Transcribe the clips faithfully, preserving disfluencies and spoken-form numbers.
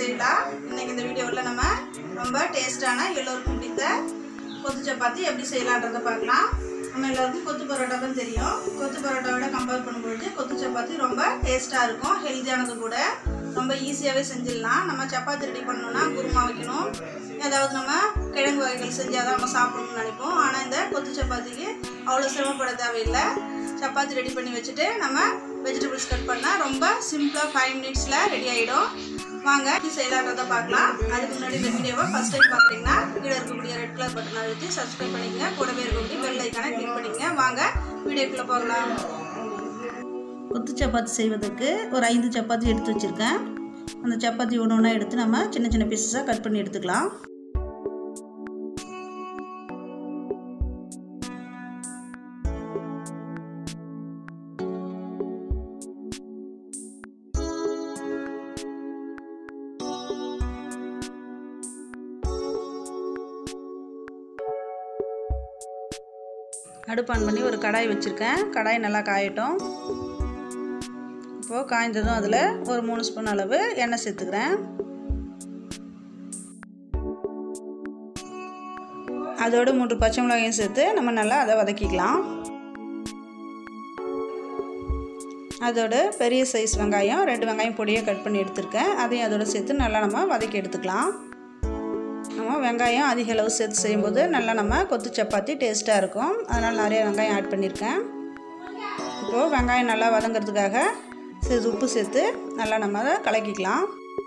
செய்யலாம். இன்னைக்கு இந்த வீடியோவில் நம்ம ரொம்ப டேஸ்டான எல்லோருக்கும் பிடித்த கொத்து சப்பாத்தி எப்படி செய்யலான்றதை பார்க்கலாம். நம்ம எல்லோருக்கும் கொத்து பரோட்டா தான் தெரியும். கொத்து பரோட்டாவோட கம்பேர் பண்ணும்போது கொத்து சப்பாத்தி ரொம்ப டேஸ்ட்டாக இருக்கும், ஹெல்த்தியானது கூட. ரொம்ப ஈஸியாகவே செஞ்சிடலாம். நம்ம சப்பாத்தி ரெடி பண்ணணும்னா குருமா வைக்கணும், ஏதாவது நம்ம கிழங்கு வகைகள் செஞ்சால் தான் நம்ம சாப்பிடணும்னு நினைப்போம். ஆனால் இந்த கொத்து சப்பாத்திக்கு அவ்வளோ சிரமப்பட தேவையில்லை. சப்பாத்தி ரெடி பண்ணி வச்சுட்டு நம்ம வெஜிடபிள்ஸ் கட் பண்ணால் ரொம்ப சிம்பிளாக ஃபைவ் மினிட்ஸில் ரெடி ஆகிடும். வாங்க எப்படி செய்யலான்றதை பார்க்கலாம். அதுக்கு முன்னாடி இந்த வீடியோவை ஃபஸ்ட் டைம் பார்க்குறீங்கன்னா கீழே இருக்கக்கூடிய ரெட் கலர் பட்டன் அழுத்தி சப்ஸ்கிரைப் பண்ணிங்க, கூடவே இருக்கக்கூடிய பெல் ஐக்கானை கிளிக் பண்ணிங்க. வாங்க வீடியோக்குள்ளே போகலாம். கொத்து சப்பாத்தி செய்வதற்கு ஒரு ஐந்து சப்பாத்தி எடுத்து வச்சுருக்கேன். அந்த சப்பாத்தி ஒன்று ஒன்றா எடுத்து நம்ம சின்ன சின்ன பீஸஸாக கட் பண்ணி எடுத்துக்கலாம். அடுப்பு ஆன் பண்ணி ஒரு கடாய் வச்சுருக்கேன். கடாய் நல்லா காயட்டும். இப்போது காய்ந்ததும் அதில் ஒரு மூணு ஸ்பூன் அளவு எண்ணெய் சேர்த்துக்கிறேன். அதோடு மூன்று பச்சை மிளகாயும் சேர்த்து நம்ம நல்லா அதை வதக்கிக்கலாம். அதோடு பெரிய சைஸ் வெங்காயம், ரெண்டு வெங்காயம் பொடியாக கட் பண்ணி எடுத்துருக்கேன். அதையும் அதோடு சேர்த்து நல்லா நம்ம வதக்கி எடுத்துக்கலாம். நம்ம வெங்காயம் அதிக அளவு சேர்த்து செய்யும்போது நல்லா நம்ம கொத்து சப்பாத்தி டேஸ்ட்டாக இருக்கும். அதனால் நிறைய வெங்காயம் ஆட் பண்ணியிருக்கேன். இப்போது வெங்காயம் நல்லா வதங்கிறதுக்காக சிறிது உப்பு சேர்த்து நல்லா நம்ம அதை கலக்கிக்கலாம்.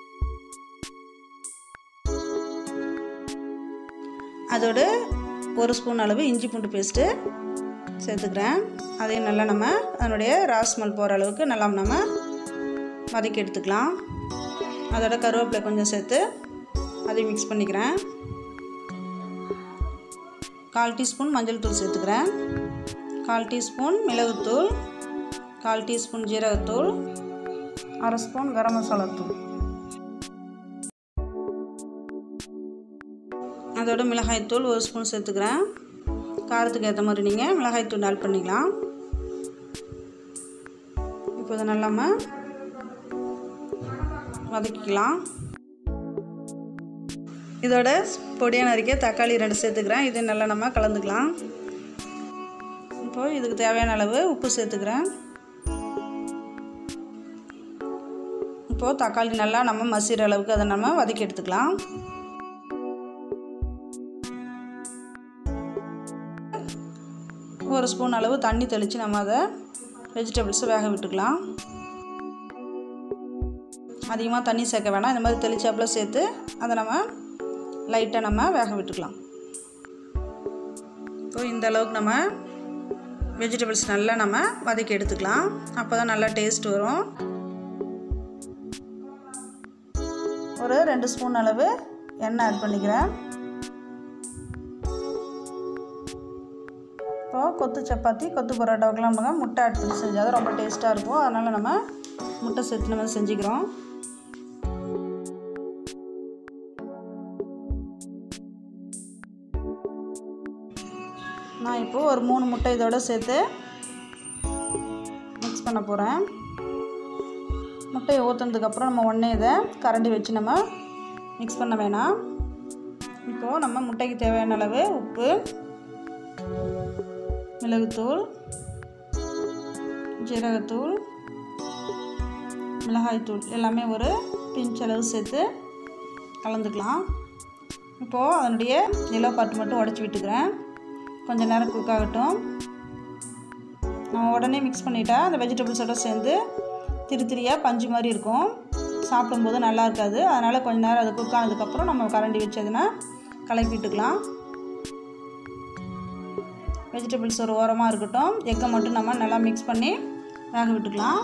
அதோடு ஒரு ஸ்பூன் அளவு இஞ்சி பூண்டு பேஸ்ட்டு சேர்த்துக்கிறேன். அதையும் நல்லா நம்ம அதனுடைய ராஸ்மல் போகிற அளவுக்கு நல்லா நம்ம வதக்கி எடுத்துக்கலாம். அதோட கருவேப்பிலை கொஞ்சம் சேர்த்து அதையும் மிக்ஸ் பண்ணிக்கிறேன். கால் டீஸ்பூன் மஞ்சள் தூள் சேர்த்துக்கிறேன். கால் டீஸ்பூன் மிளகுத்தூள், கால் டீஸ்பூன் ஜீரகத்தூள், அரை ஸ்பூன் கரம் மசாலா தூள், அதோட மிளகாய்த்தூள் ஒரு ஸ்பூன் சேர்த்துக்கிறேன். காரத்துக்கு ஏற்ற மாதிரி நீங்கள் மிளகாய்த்தூள் ஆட் பண்ணிக்கலாம். இப்போ இதை நல்லா நம்ம வதக்கிக்கலாம். இதோட பொடியாக நறுக்கிய தக்காளி ரெண்டு சேர்த்துக்கிறேன். இது நல்லா நம்ம கலந்துக்கலாம். இப்போது இதுக்கு தேவையான அளவு உப்பு சேர்த்துக்கிறேன். இப்போது தக்காளி நல்லா நம்ம மசிகிற அளவுக்கு அதை நம்ம வதக்கி எடுத்துக்கலாம். ஒரு ஸ்பூன் அளவு தண்ணி தெளித்து நம்ம அதை வெஜிடபிள்ஸை வேக விட்டுக்கலாம். அதிகமாக தண்ணி சேர்க்க வேணாம். இந்த மாதிரி தெளிச்சாப்பில் சேர்த்து அதை நம்ம லைட்டாக நம்ம வேக விட்டுக்கலாம். ஸோ இந்த அளவுக்கு நம்ம வெஜிடபிள்ஸ் நல்லா நம்ம வதக்கி எடுத்துக்கலாம். அப்போ தான் நல்லா டேஸ்ட் வரும். ஒரு ரெண்டு ஸ்பூன் அளவு எண்ணெய் ஆட் பண்ணிக்கிறேன். இப்போது கொத்து சப்பாத்தி கொத்து பரோட்டாவுக்கெலாம் நம்ம முட்டை ஆட் பண்ணி செஞ்சால் தான் ரொம்ப டேஸ்ட்டாக இருக்கும். அதனால் நம்ம முட்டை சேர்த்து நம்ம செஞ்சுக்கிறோம். நான் இப்போது ஒரு மூணு முட்டை இதோட சேர்த்து மிக்ஸ் பண்ண போகிறேன். முட்டையை ஊற்றுனதுக்கப்புறம் நம்ம உடனே இதை கரண்டி வச்சு நம்ம மிக்ஸ் பண்ண வேணாம். இப்போது நம்ம முட்டைக்கு தேவையான அளவு உப்பு, மிளகுத்தூள், ஜீரகத்தூள், மிளகாய்த்தூள் எல்லாமே ஒரு பிஞ்ச் அளவு சேர்த்து கலந்துக்கலாம். இப்போது அதனுடைய நிலோ பாட்டு மட்டும் உடச்சி விட்டுக்கிறேன். கொஞ்சம் நேரம் குக் ஆகட்டும். நம்ம உடனே மிக்ஸ் பண்ணிட்டா அந்த வெஜிடபிள்ஸோடு சேர்ந்து திரி திரியாக பஞ்சு மாதிரி இருக்கும், சாப்பிடும்போது நல்லா இருக்காது. அதனால் கொஞ்சம் நேரம் அது குக் ஆனதுக்கப்புறம் நம்ம கரண்டி வச்சதுன்னா கலக்கி விட்டுக்கலாம். வெஜிடபிள்ஸ் ஒரு ஓரமாக இருக்கட்டும். எக்கை மட்டும் நம்ம நல்லா மிக்ஸ் பண்ணி வேக விட்டுக்கலாம்.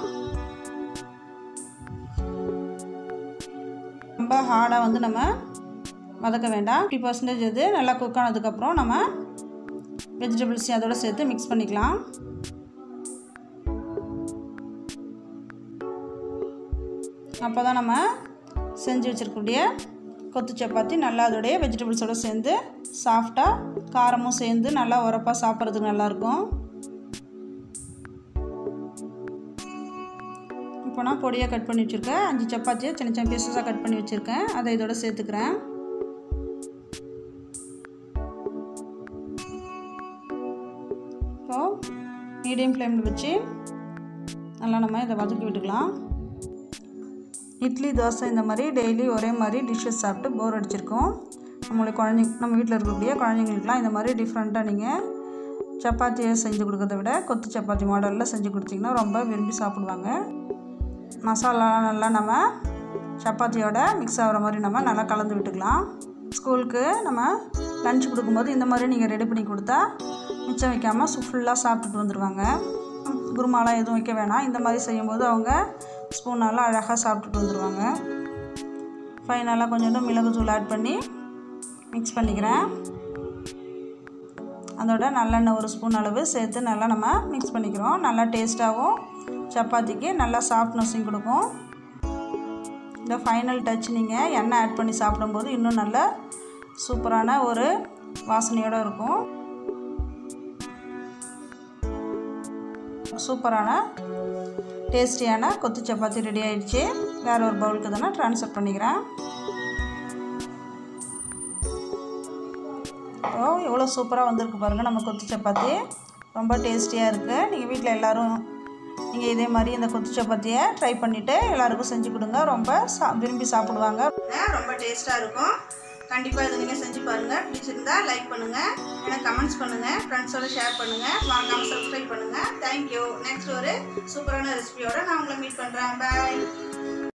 ரொம்ப ஹார்டாக வந்து நம்ம வதக்க வேண்டாம். ஃபிஃப்டி பர்சன்டேஜ் இது நல்லா குக் ஆனதுக்கப்புறம் நம்ம வெஜிடபிள்ஸையும் அதோட சேர்த்து மிக்ஸ் பண்ணிக்கலாம். அப்போ தான் நம்ம செஞ்சு வச்சுருக்கக்கூடிய கொத்து சப்பாத்தி நல்லா அதோடைய வெஜிடபிள்ஸோடு சேர்ந்து சாஃப்டாக காரமும் சேர்ந்து நல்லா உரப்பாக சாப்பிட்றதுக்கு நல்லாயிருக்கும். இப்போ நான் பொடியாக கட் பண்ணி வச்சுருக்கேன் அஞ்சு சப்பாத்தியை சின்ன சின்ன பீசஸாக கட் பண்ணி வச்சுருக்கேன். அதை இதோட சேர்த்துக்கிறேன். இப்போது மீடியம் ஃப்ளேமில் வச்சு நல்லா நம்ம இதை வதக்கி விட்டுக்கலாம். இட்லி தோசை இந்த மாதிரி டெய்லி ஒரே மாதிரி டிஷ்ஷஸ் சாப்பிட்டு போர் அடிச்சிருக்கோம். நம்மளுடைய குழந்தைங்க நம்ம வீட்டில் இருக்கக்கூடிய குழந்தைங்களுக்குலாம் இந்த மாதிரி டிஃப்ரெண்ட்டாக நீங்கள் சப்பாத்தியை செஞ்சு கொடுக்கறத விட கொத்து சப்பாத்தி மாடலில் செஞ்சு கொடுத்திங்கன்னா ரொம்ப விரும்பி சாப்பிடுவாங்க. மசாலா நல்லா நம்ம சப்பாத்தியோட மிக்ஸ் ஆகிற மாதிரி நம்ம நல்லா கலந்து விட்டுக்கலாம். ஸ்கூலுக்கு நம்ம லஞ்ச் கொடுக்கும்போது இந்த மாதிரி நீங்கள் ரெடி பண்ணி கொடுத்தா மிச்சம் வைக்காமல் ஃபுல்லாக சாப்பிட்டுட்டு வந்துடுவாங்க. குருமாலாம் எதுவும் வைக்க வேணாம். இந்த மாதிரி செய்யும்போது அவங்க ஸ்பூனால் அழகாக சாப்பிட்டுட்டு வந்துடுவாங்க. ஃபைனலாக கொஞ்சோண்டு மிளகுத்தூள் ஆட் பண்ணி மிக்ஸ் பண்ணிக்கிறேன். அதோட நல்லெண்ணெய் ஒரு ஸ்பூன் அளவு சேர்த்து நல்லா நம்ம மிக்ஸ் பண்ணிக்கிறோம். நல்லா டேஸ்ட்டாகவும் சப்பாத்திக்கு நல்லா சாஃப்ட்னஸையும் கொடுக்கும். இந்த ஃபைனல் டச் நீங்கள் எண்ணெய் ஆட் பண்ணி சாப்பிடும்போது இன்னும் நல்ல சூப்பரான ஒரு வாசனையோடு இருக்கும். சூப்பரான டேஸ்டியான கொத்து சப்பாத்தி ரெடி ஆகிடுச்சு. வேறு ஒரு பவுலுக்கு தானே ட்ரான்ஸ்ஃபர் பண்ணிக்கிறேன். ஓ எவ்வளோ சூப்பராக வந்திருக்கு பாருங்கள் நம்ம கொத்து சப்பாத்தி. ரொம்ப டேஸ்டியாக இருக்குது. நீங்கள் வீட்டில் எல்லோரும் நீங்கள் இதே மாதிரி இந்த கொத்து சப்பாத்தியை ட்ரை பண்ணிவிட்டு எல்லாேருக்கும் செஞ்சு கொடுங்க. ரொம்ப சா விரும்பி சாப்பிடுவாங்க. ரொம்ப டேஸ்ட்டாக இருக்கும். கண்டிப்பாக இதை நீங்கள் செஞ்சு பாருங்கள். பிடிச்சிருந்தா லைக் பண்ணுங்கள், எனக்கு கமெண்ட்ஸ் பண்ணுங்கள், ஃப்ரெண்ட்ஸோடு ஷேர் பண்ணுங்கள், மறக்காமல் சப்ஸ்கிரைப் பண்ணுங்கள். தேங்க்யூ. நெக்ஸ்ட் ஒரு சூப்பரான ரெசிபியோடு நான் உங்களை மீட் பண்ணுறேன். பாய்.